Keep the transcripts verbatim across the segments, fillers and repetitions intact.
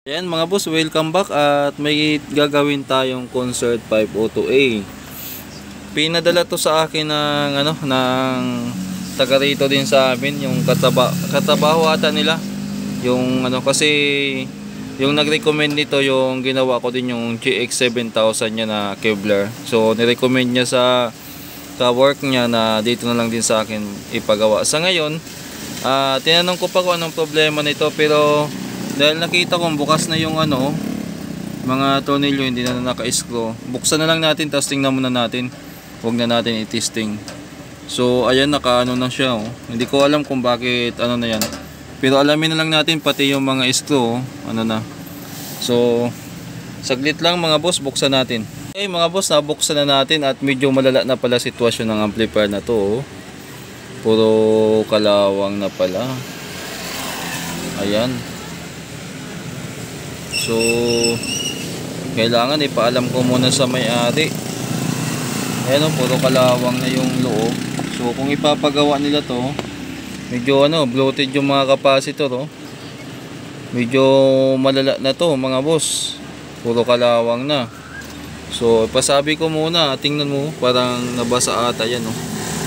Ayan mga boss, welcome back at may gagawin tayong concert five oh two A. Pinadala to sa akin ng ano ng taga rito din sa amin, yung kataba katabaho ata nila. Yung ano kasi yung nag-recommend nito, yung ginawa ko din yung G X seven thousand niya na Kevlar. So ni-recommend niya sa ka-work niya na dito na lang din sa akin ipagawa. Sa ngayon, uh, tinanong ko pa kung anong problema nito, pero dahil nakita kong bukas na yung ano mga tornilyo, hindi na naka-screw, buksan na lang natin tapos tingnan muna natin, huwag na natin i-testing. So ayan, naka ano na siya, oh. Hindi ko alam kung bakit ano na yan, pero alamin na lang natin pati yung mga screw, oh, ano na. So saglit lang mga boss, buksan natin. Okay mga boss, nabuksan na natin at medyo malala na pala sitwasyon ng amplifier na to, oh. Puro kalawang na pala. Ayan. So kailangan ipaalam ko muna sa may-ari. Ayan o, puro kalawang na yung loob. So kung ipapagawa nila to, medyo ano, bloated yung mga capacitor, oh. Medyo malala na to mga boss, puro kalawang na. So pasabi ko muna, tingnan mo, parang nabasa ata yan, oh.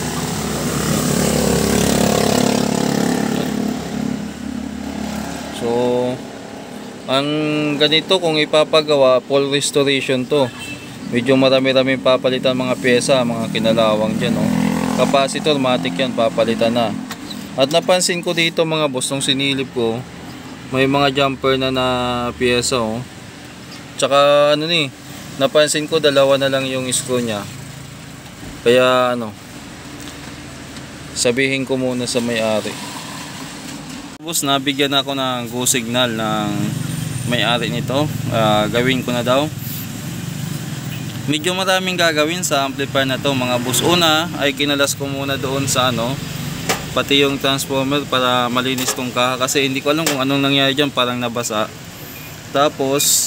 So ang ganito kung ipapagawa, full restoration to. Medyo marami-raming papalitan mga pyesa, mga kinalawang dyan, oh. Capacitor, matic yan, papalitan na. At napansin ko dito mga boss, nung sinilip ko, may mga jumper na na pyesa, oh. Tsaka ano ni, napansin ko dalawa na lang yung screw nya. Kaya ano, sabihin ko muna sa may-ari. Boss, nabigyan ako ng go signal ng may-ari nito, uh, gawin ko na daw. Medyo maraming gagawin sa amplifier na to mga boss. Una ay kinalas ko muna doon sa ano, pati yung transformer para malinis tong kaha, kasi hindi ko alam kung anong nangyari dyan, parang nabasa. Tapos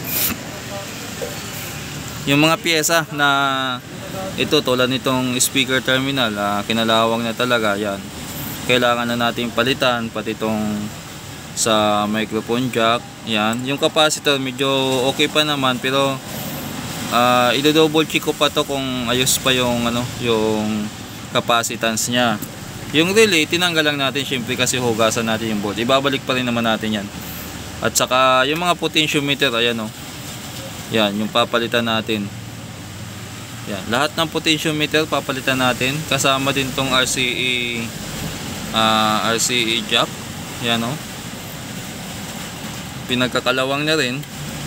yung mga pyesa na ito, tulad nitong speaker terminal, uh, kinalawang na talaga yan, kailangan na natin palitan, pati itong sa microphone jack. Yan, yung capacitor medyo okay pa naman, pero uh, i-double check ko pa to kung ayos pa yung ano, yung capacitance nya. Yung relay tinanggal lang natin syempre kasi hugasan natin yung board, ibabalik pa rin naman natin yan. At saka yung mga potentiometer, ayan o, oh. Yan yung papalitan natin. Yan, lahat ng potentiometer papalitan natin, kasama din tong R C A uh, R C A jack. Yan o, oh. Pinagkakalawang na rin,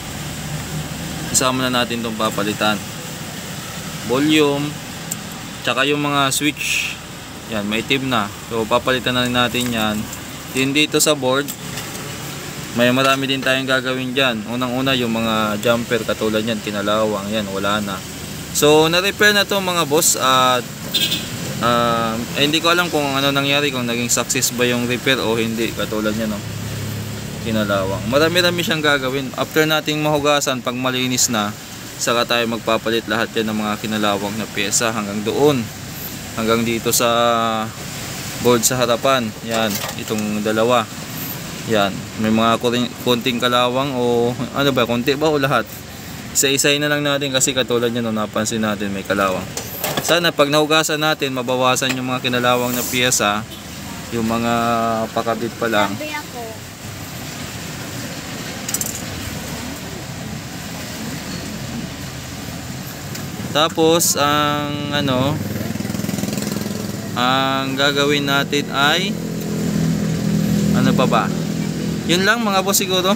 isama na natin itong papalitan. Volume, tsaka yung mga switch, yan, may tip na, so papalitan na rin natin yan. Din dito sa board, may marami din tayong gagawin dyan. Unang una yung mga jumper, katulad yan, kinalawang, yan, wala na. So na-repair na to mga boss, at uh, eh, hindi ko alam kung ano nangyari, kung naging success ba yung repair o hindi, katulad yan, no? Kinalawang, marami-rami siyang gagawin. After nating mahugasan, pag malinis na, saka tayo magpapalit lahat yan ng mga kinalawang na pyesa, hanggang doon, hanggang dito sa board sa harapan. Yan, itong dalawa, yan, may mga konting kalawang, o ano ba, konti ba o lahat, isa-isay na lang natin, kasi katulad nyo, no, napansin natin may kalawang. Sana pag nahugasan natin, mabawasan yung mga kinalawang na pyesa, yung mga pakabit pa lang. Tapos ang ano, ang gagawin natin ay ano pa ba? Yun lang mga boss siguro.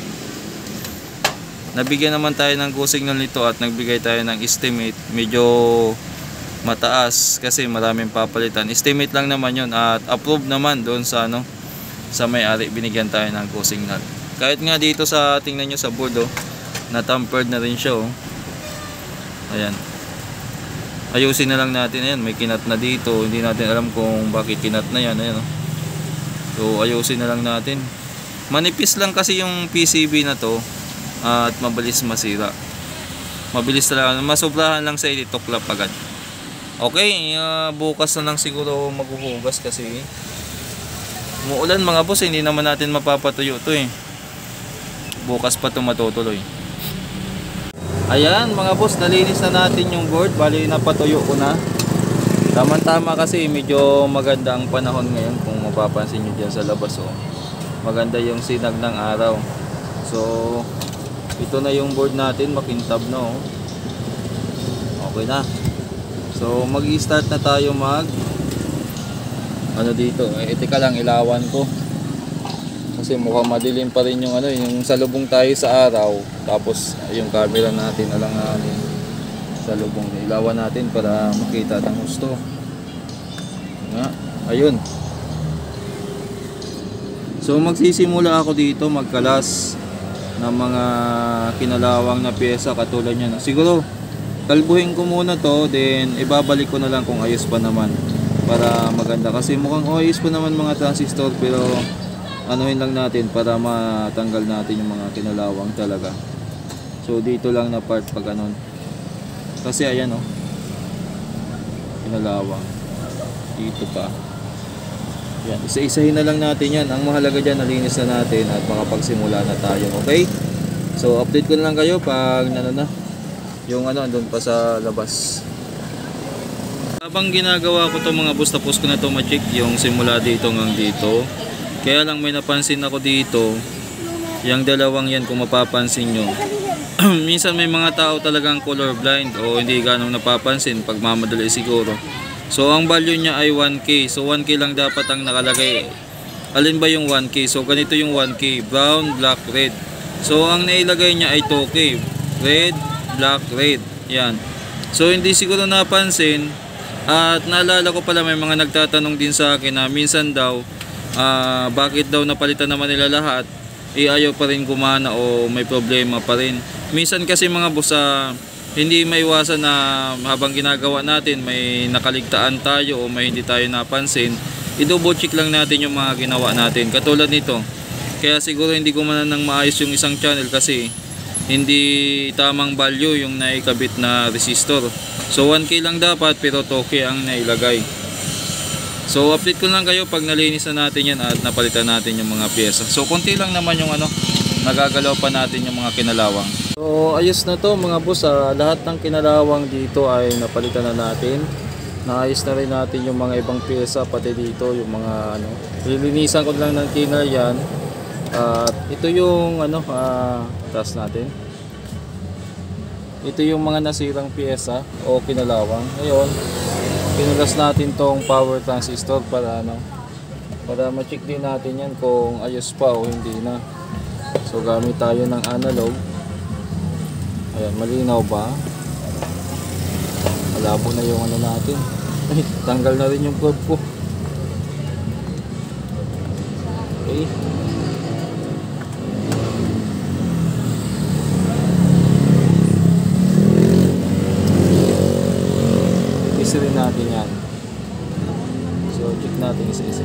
Nabigyan naman tayo ng go signal nito at nagbigay tayo ng estimate. Medyo mataas kasi maraming papalitan. Estimate lang naman yun, at approve naman doon sa ano, sa may-ari, binigyan tayo ng go signal. Kahit nga dito sa, tingnan nyo sa board, oh, na-tampered na rin siya, oh. Ayan, ayusin na lang natin. Ayan, may kinat na dito, hindi natin alam kung bakit kinat na yan. Ayan, oh. So ayusin na lang natin. Manipis lang kasi yung P C B na to, at mabilis masira, mabilis talaga, masobrahan lang sa edit, tuklap agad. Okay, uh, bukas na lang siguro maghuhugas kasi umuulan mga boss, hindi naman natin mapapatuyo to eh. bukas pa ito matutuloy. Ayan mga boss, nalinis na natin yung board. Bali napatuyo ko na. Tama-tama kasi medyo maganda ang panahon ngayon. Kung mapapansin nyo dyan sa labas, oh, maganda yung sinag ng araw. So ito na yung board natin, makintab na, oh. Okay na. So mag-i-start na tayo mag ano dito. Eh, teka lang, ilawan ko. Kasi mukhang madilim pa rin yung ano, yung salubong tayo sa araw. Tapos yung camera natin alanganin salubong. Ilawan natin para makita ng gusto. Nga, ayun. So magsisimula ako dito magkalas ng mga kinalawang na pyesa katulad niyan. Siguro kalbuhin ko muna to, then ibabalik ko na lang kung ayos pa naman para maganda. Kasi mukhang ayos pa naman mga transistor, pero anuhin lang natin para matanggal natin yung mga kinalawang talaga. So dito lang na part pag anon. Kasi ayan, oh, kinalawang. Dito pa. Yan, isa-isahin na lang natin yan. Ang mahalaga dyan, nalinis na natin at makapagsimula na tayo. Okay? So update ko na lang kayo pag ano na yung ano andun pa sa labas. Habang ginagawa ko to mga boss, tapos ko na to ma-check yung simula dito hanggang dito. Kaya lang may napansin ako dito, yung dalawang yan kung mapapansin nyo. Minsan may mga tao talagang color blind o hindi ganong napapansin pag mamadali siguro. So ang value niya ay one K. So one K lang dapat ang nakalagay. Alin ba yung one K? So ganito yung one K, brown, black, red. So ang nailagay niya ay two K, red, black, red. Yan. So hindi siguro napansin. At naalala ko pala may mga nagtatanong din sa akin na minsan daw uh, bakit daw napalitan naman nila lahat, eh ayaw pa rin gumana o may problema pa rin. Minsan kasi mga boss, uh, hindi maiwasan na habang ginagawa natin may nakaligtaan tayo o may hindi tayo napansin. I-double check lang natin yung mga ginawa natin. Katulad nito. Kaya siguro hindi gumana ng maayos yung isang channel kasi hindi tamang value yung naikabit na resistor. So one K lang dapat pero two K ang nailagay. So update ko lang kayo pag nalinis na natin yan at napalitan natin yung mga pyesa. So konti lang naman yung ano, nagagalaw pa natin yung mga kinalawang. So ayos na to mga boss, ah, lahat ng kinalawang dito ay napalitan na natin. Naayos na rin natin yung mga ibang pyesa, pati dito yung mga ano, lilinisan ko lang ng thinner yan. At uh, ito yung ano, uh, taas natin. Ito yung mga nasirang pyesa o kinalawang. Ngayon, pinulas natin tong power transistor para ano, para ma-check din natin yan kung ayos pa o hindi na. So gamit tayo ng analog. Ayan, malinaw ba? Malabo na yung ano natin. Ay, tanggal na rin yung probe ko. Okay. Isa rin natin yan. So check natin isa-isa.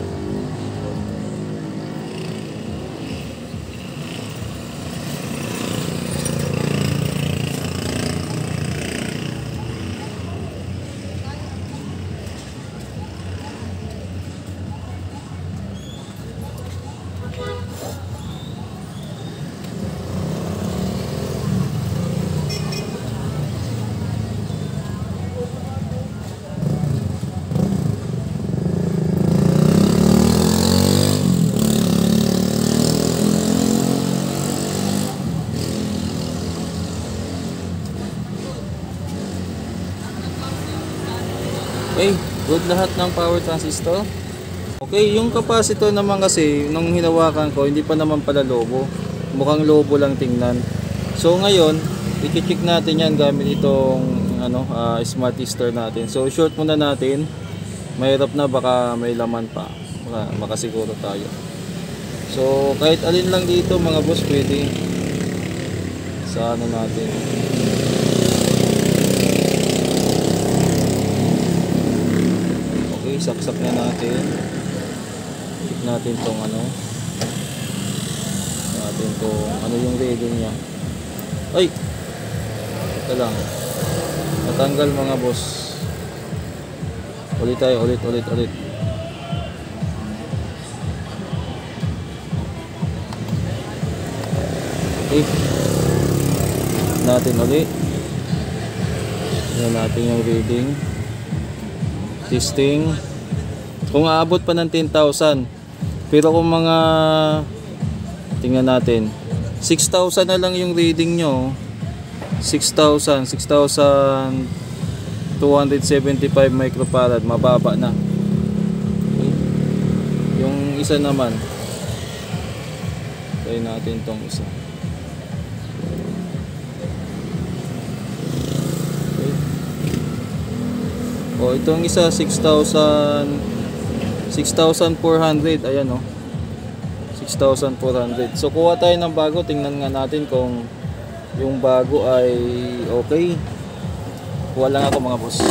Okay, good lahat ng power transistor. Okay, yung capacitor naman kasi nung hinawakan ko hindi pa naman pala lobo. Mukhang lobo lang tingnan. So ngayon, i-check natin yan gamit itong ano, uh, smart tester natin. So short muna natin. Mahirap na, baka may laman pa. Baka makasiguro tayo. So kahit alin lang dito mga boss, pwede sa ano natin. Saksak na natin. Check natin tong ano. Natin tong ano yung reading niya. Ay. Ito lang. Natanggal mga boss. Ulit tayo, ulit, ulit, ulit. Okay. Natin ulit. Yan natin yung reading. Testing. Kung aabot pa ng ten thousand. Pero kung mga tingnan natin six thousand na lang yung reading nyo, six thousand, six thousand two hundred seventy-five microfarad, mababa na. Okay. Yung isa naman, try natin tong isa. Okay. O itong isa six thousand, six thousand four hundred, ayan o, six thousand four hundred. So kuha tayo ng bago, tingnan nga natin kung yung bago ay okay. Kuha lang ako mga boss.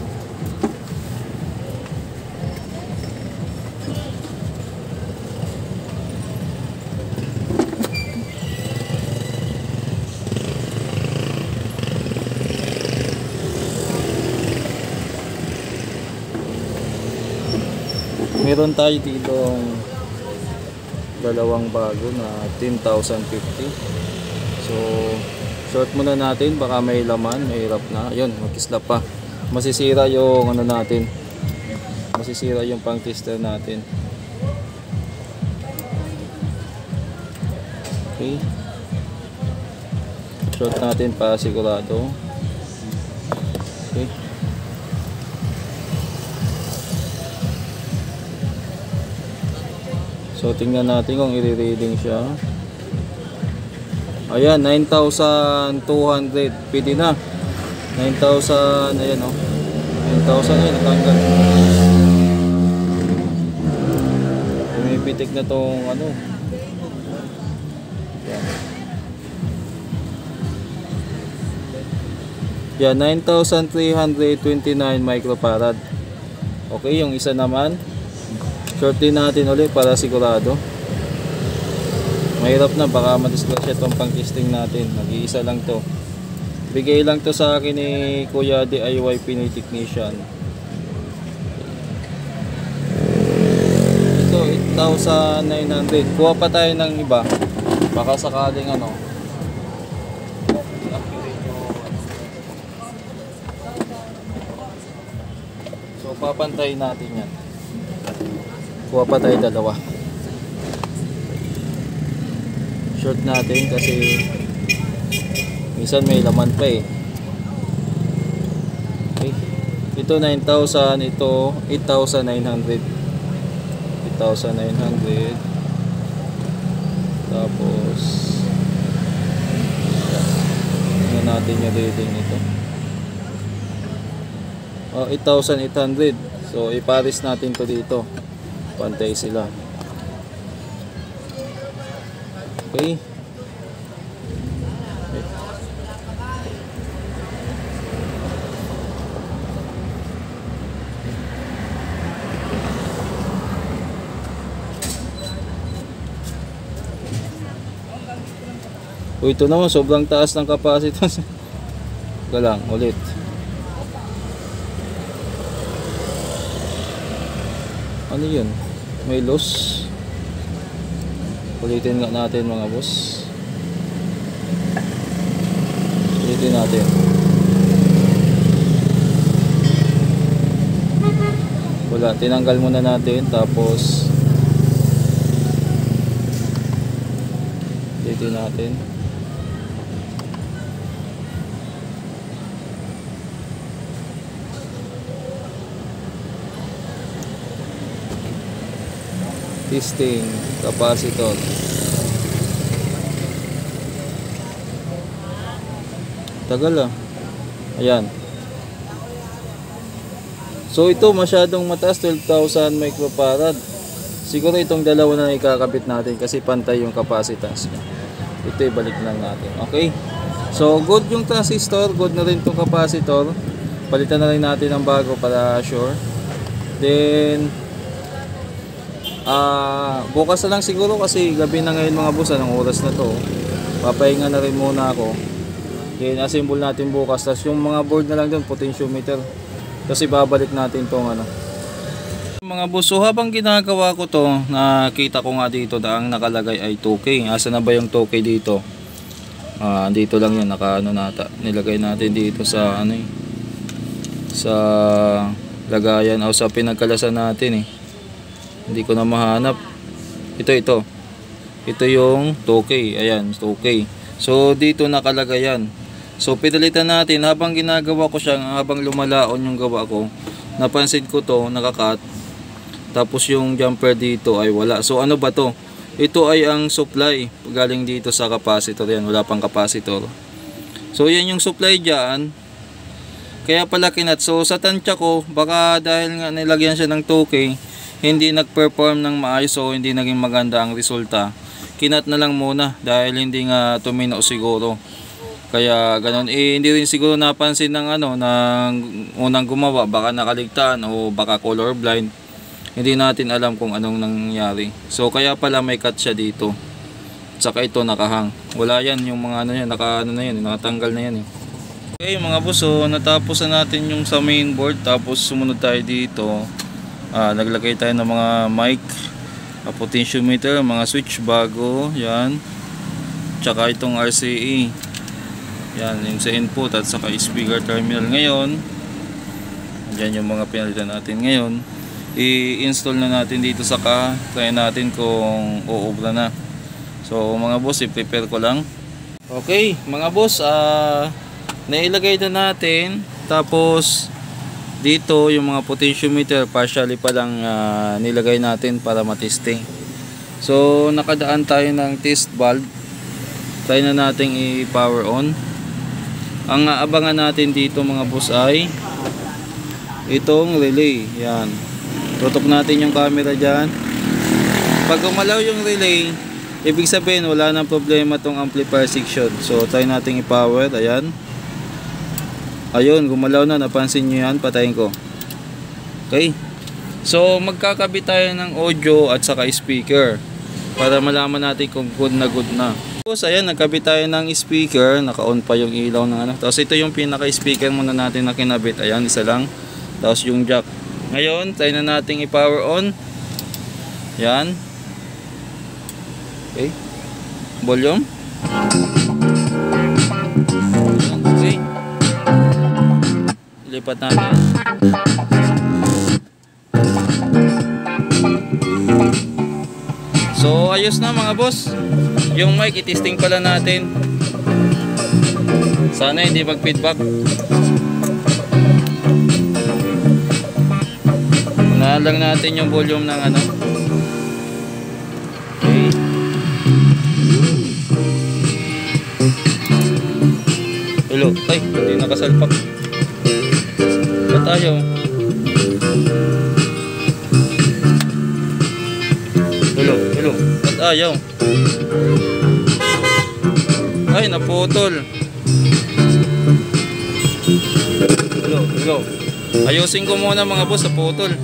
Meron tayo dito dalawang bago na ten thousand fifty. So short muna natin, baka may laman, may hirap na. Ayun, magkislap pa. Masisira yung ano natin. Masisira yung pang tester natin. Okay. Short natin para sigurado. Okay. So tingnan natin kung i-reading siya. Ayan, nine thousand two hundred. Pwede na. nine thousand, ayan o. nine thousand, ayan, natanggal. Pumipitik na tong ano. Ayan. Yan, nine thousand three hundred twenty-nine microfarad. Okay, yung isa naman. Short din natin ulit para sigurado. Mahirap na, baka madisgrasya itong pang-testing natin. Nag-iisa lang to. Bigay lang to sa akin ni Kuya D I Y Pinoy Technician. Ito, eight thousand nine hundred. Kuha pa tayo ng iba. Baka sakaling ano. So, papantayin natin yan. Kuha pa tayo dalawa. Short natin kasi minsan may laman pa eh. Okay. Ito nine thousand, ito eight thousand nine hundred. eight thousand nine hundred. Tapos tingnan natin yung reading nito. Oh, eight thousand eight hundred. So ipares natin to dito. Pantay sila. Okay. O ito naman, sobrang taas ng capacitance. Galang, ulit. Ano yun? May loss. Ulitin nga natin mga boss. Ulitin natin. Wala, tinanggal muna natin. Tapos ulitin natin. Testing capacitor. Tagal ah. Ayan. So ito masyadong mataas, twelve thousand microfarad. Siguro itong dalawa na ikakabit natin kasi pantay yung capacitance niya. Ito ibalik lang natin. Okay. So good yung transistor, good na rin itong capacitor. Palitan na rin natin ng bago para sure. Then Uh, bukas na lang siguro kasi gabi na ngayon mga boss. Anong oras na to? Papahinga na rin muna ako. Then assemble natin bukas. Tapos yung mga board na lang doon, potentiometer. Kasi babalik natin tong ano. Mga boss, so habang ginagawa ko to, nakita ko nga dito na ang nakalagay ay two K. Asa na ba yung two K dito? Ah, dito lang yan, naka ano nata. Nilagay natin dito sa ano eh, sa lagayan o sa pinagkalasan natin eh. Hindi ko na mahanap. Ito ito. Ito yung two K. Ayan, two K. So dito nakalagay yan. So pinalitan natin habang ginagawa ko siya, habang lumalaon yung gawa ko. Napansin ko to, nakakat. Tapos yung jumper dito ay wala. So ano ba to? Ito ay ang supply galing dito sa capacitor yan. Wala pang capacitor. So yan yung supply dyan. Kaya pala kinat. So sa tansya ko, baka dahil nga nilagyan siya ng two K, hindi nag-perform ng maayos o hindi naging maganda ang resulta. Kinat na lang muna dahil hindi nga tumino siguro. Kaya ganun. Eh hindi rin siguro napansin ng ano, ng unang gumawa. Baka nakaligtaan o baka color blind. Hindi natin alam kung anong nangyari. So kaya pala may cut siya dito. Saka ito nakahang. Wala yan yung mga ano yan, naka ano na yan, nakatanggal na yan eh. Okay mga boss, so natapos na natin yung sa main board. Tapos sumunod tayo dito. Ah, naglagay tayo ng mga mic, uh, potentiometer, mga switch bago, yan. Tsaka itong R C A. Yan, yung sa input at saka speaker terminal ngayon. Yan yung mga pinalitan natin ngayon. I-install na natin dito sa ka, try natin kung uubra na. So mga boss, i-prepare ko lang. Okay mga boss, uh, nailagay na natin. Tapos dito yung mga potentiometer partially pa lang uh, nilagay natin para matesting. So nakadaan tayo ng test valve. Try na natin i-power on. Ang aabangan natin dito mga boss ay itong relay. Yan, tutok natin yung camera dyan. Pag gumalaw yung relay, ibig sabihin wala nang problema tong amplifier section. So try natin i-power. Ayan, ayun, gumalaw na, napansin nyo yan. Patayin ko. Okay, so magkakabit tayo ng audio at saka speaker para malaman natin kung good na good na. Tapos ayan, nagkabit tayo ng speaker. Naka-on pa yung ilaw ng ano. Tapos ito yung pinaka-speaker muna natin na kinabit. Ayan, isa lang. Tapos yung jack. Ngayon, try na natin i-power on. Yan. Okay. Volume. Okay. Lipat natin. So, ayos na mga boss. Yung mic, i-testing pala natin. Sana hindi mag-feedback. Unahan lang natin yung volume ng ano. Okay. Hello. Ay, hindi nakasalpak. Ba't ayaw? Hello, hello. Ba't ayaw? Ay, naputol. Hello, hello. Ayusin ko muna mga boss, naputol.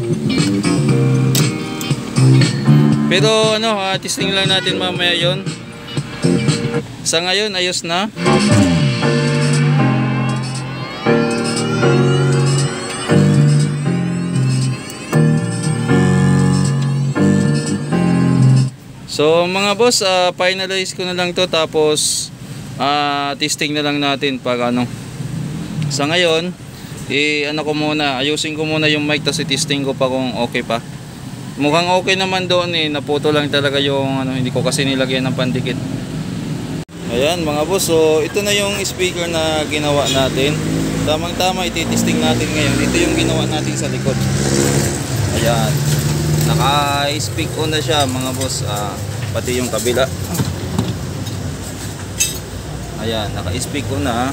Pero ano, uh, testing lang natin mamaya yon. Sa ngayon, ayos na. So mga boss, uh, finalize ko na lang to. Tapos uh, testing na lang natin pag ano. Sa ngayon, eh, ano ko muna, ayusin ko muna yung mic. Tapos i-testing ko pa kung okay pa. Mukhang okay naman doon eh. Naputo lang talaga yung ano, hindi ko kasi nilagyan ng pandikit. Ayan mga boss, so ito na yung speaker na ginawa natin. Tamang tama, iti-testing natin ngayon. Ito yung ginawa natin sa likod. Ayan, naka-speak on na siya mga boss, uh, pati yung kabila. Ayan, naka-speak on na.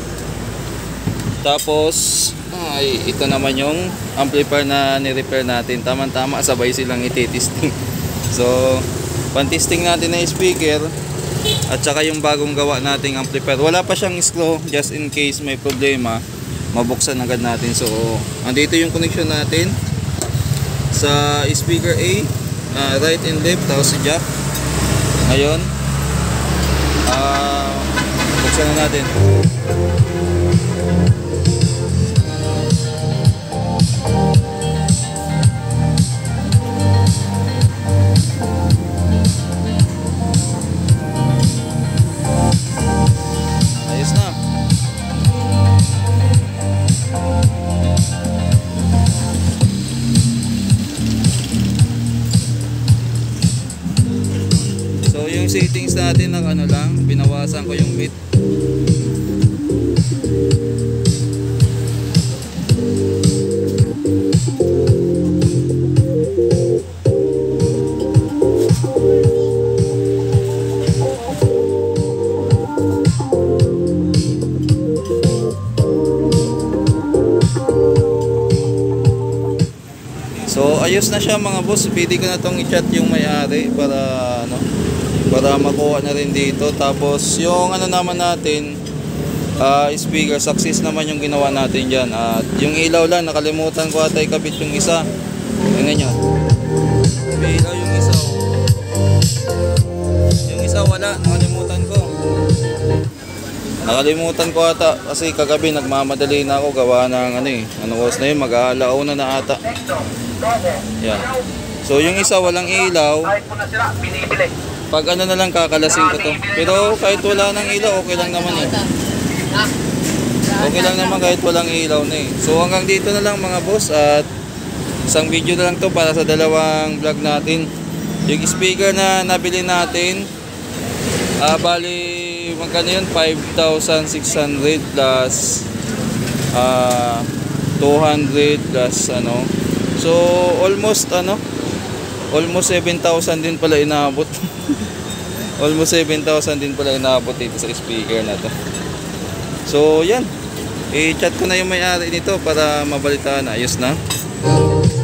Tapos ay, ito naman yung amplifier na ni-repair natin. Tamang tama, sabay silang iti-testing. So pan-testing natin na speaker at saka yung bagong gawa nating amplifier. Wala pa siyang screw, just in case may problema, mabuksan agad natin. So andito yung connection natin sa speaker A, uh, right and left, tapos si jack. Ngayon uh, buksan na natin. yung settings natin ng ano lang, binawasan ko yung bit. So ayos na siya mga boss. Pwede ko na tong i-chat yung may-ari para ano, para makuha na rin dito. Tapos yung ano naman natin, uh, speaker success naman yung ginawa natin diyan. At yung ilaw lang nakalimutan ko ata ikabit yung isa. Tingnan niyo. May ilaw yung isa. Oh. Yung isa wala, nakalimutan ko. Nakalimutan ko ata kasi kagabi nagmamadali na ako gawa ng ano eh. Ano oras na yun? Mag-aalauna na ata. Yan. So yung isa walang ilaw. Pag ano na lang kakalasin ko to. Pero kahit wala nang ilaw, okay lang naman eh. Okay lang naman kahit walang ilaw na eh. So hanggang dito na lang mga boss. At isang video na lang to para sa dalawang vlog natin. Yung speaker na nabili natin, ah, bali magkano yun? five thousand six hundred plus ah, two hundred plus ano. So almost ano, almost seven thousand din pala inaabot. Almost seven thousand din pala inaabot dito sa speaker na to. So yan, i-chat ko na yung may-ari nito para mabalitaan na ayos na.